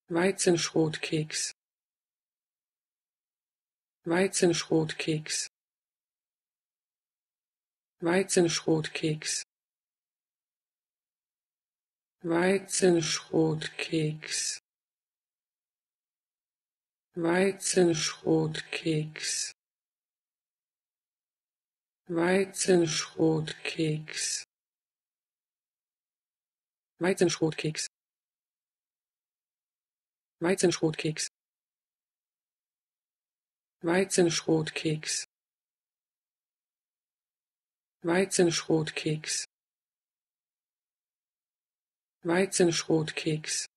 Weizenschrotkeks, Weizenschrotkeks, Weizenschrotkeks, Weizenschrotkeks, Weizenschrotkeks, Weizenschrotkeks, Weizenschrotkeks, Weizenschrotkeks, Weizenschrotkeks, Weizenschrotkeks, Weizenschrotkeks,